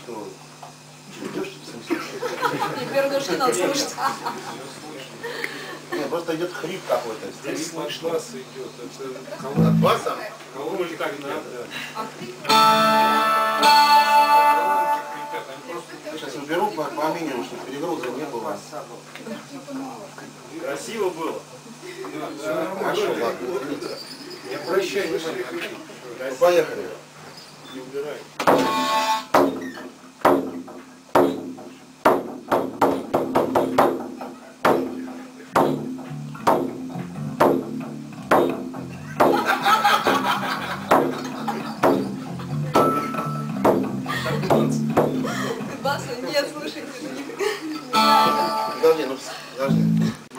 что? Идешь, в смысле? И пердушки надо слушать. Нет, просто идет хрип какой-то. Здесь от баса идет. Это От баса? колонки так надо. Сейчас уберу по минимуму, чтобы перегруза не было. Красиво было. Хорошо, ладно, извините. Я прощаюсь. Ну, поехали. Не убирай. Баса нет, слушайте. Подожди, ну подожди.